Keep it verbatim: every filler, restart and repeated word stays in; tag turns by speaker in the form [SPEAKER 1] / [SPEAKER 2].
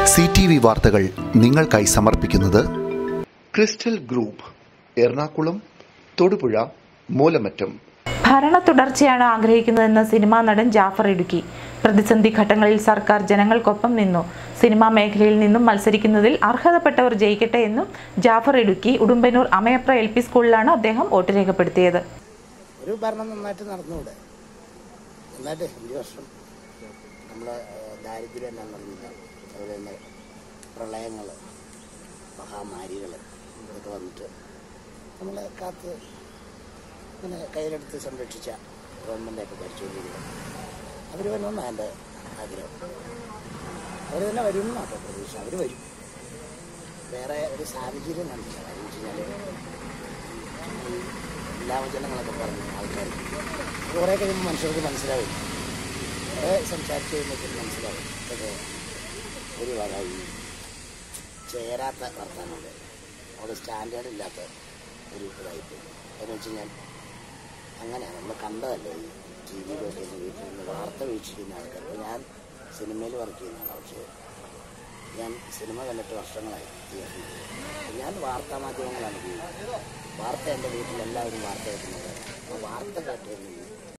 [SPEAKER 1] C T V വാർത്തകൾ നിങ്ങൾക്കായി സമർപ്പിക്കുന്നത് ക്രിസ്റ്റൽ ഗ്രൂപ്പ്, എറണാകുളം, തൊടുപുഴ, മൂലമറ്റം.
[SPEAKER 2] ഭരണ തുടർച്ചയാണ് ആഗ്രഹിക്കുന്നതെന്ന് സിനിമാ നടൻ ജാഫർ ഇടുക്കി. പ്രതിസന്ധി ഘട്ടങ്ങളിൽ സർക്കാർ ജനങ്ങൾക്കൊപ്പം നിന്നു. സിനിമാ മേഖലയിൽ നിന്നും മത്സരിക്കുന്നതിൽ അർഹതപ്പെട്ടവർ ജയിക്കട്ടെ എന്നും ജാഫർ ഇടുക്കി ഉടുമ്പന്നൂർ അമയപ്ര എൽ പി സ്കൂളിലാണ് അദ്ദേഹം വോട്ട് രേഖപ്പെടുത്തിയത്.
[SPEAKER 3] ഒരു ഭരണം നന്നായിട്ട് നടന്നുകൂടെ? നന്നായിട്ട് അഞ്ച് വർഷം നമ്മളെ ദാരിദ്ര്യം എല്ലാം നടന്നില്ല. അതുപോലെ തന്നെ പ്രളയങ്ങൾ, മഹാമാരികൾ ഇതൊക്കെ വന്നിട്ട് നമ്മളെ കാത്ത് ഇങ്ങനെ കയ്യിലെടുത്ത് സംരക്ഷിച്ച ഗവൺമെൻറ്റൊക്കെ ഭരിച്ചുകൊണ്ടിരിക്കുക. അവർ വരണമെന്നാണ് എൻ്റെ ആഗ്രഹം. അവർ തന്നെ വരും എന്നാട്ടോ പ്രതീക്ഷ. അവർ വരും. വേറെ ഒരു സാഹചര്യം കണ്ടില്ല. കാര്യം വെച്ച് കഴിഞ്ഞാൽ എല്ലാ വചനങ്ങളൊക്കെ പറഞ്ഞു ആൾക്കാർ കുറേ കഴിയുമ്പോൾ മനുഷ്യർക്ക് മനസ്സിലാവും. കുറേ സംസാരിച്ച് കഴിയുമ്പോൾ മനസ്സിലാവും ഇതൊക്കെ ഒരു വക ഈ ചേരാത്ത വർത്തമാനമുണ്ട്. അവിടെ സ്റ്റാൻഡേർഡ് ഇല്ലാത്ത ഒരു ഇതായിപ്പോയി. എന്ന് വെച്ച് കഴിഞ്ഞാൽ അങ്ങനെയാണ് നമ്മൾ കണ്ടതല്ലേ ഈ ടി വിയിലൊക്കെ വീട്ടിൽ നിന്ന് വാർത്ത വീക്ഷിക്കുന്ന ആൾക്കാർ. ഇപ്പോൾ ഞാൻ സിനിമയിൽ വർക്ക് ചെയ്യുന്നതാണ്. പക്ഷേ ഞാൻ സിനിമ കണ്ടിട്ട് വർഷങ്ങളായി തിയേറ്ററിൽ. ഞാൻ വാർത്താ മാധ്യമങ്ങളാണ് ഉപയോഗിക്കുന്നത്. വാർത്ത എൻ്റെ വീട്ടിൽ എല്ലാവരും വാർത്ത കേൾക്കുന്നത്. ആ വാർത്ത കേട്ട്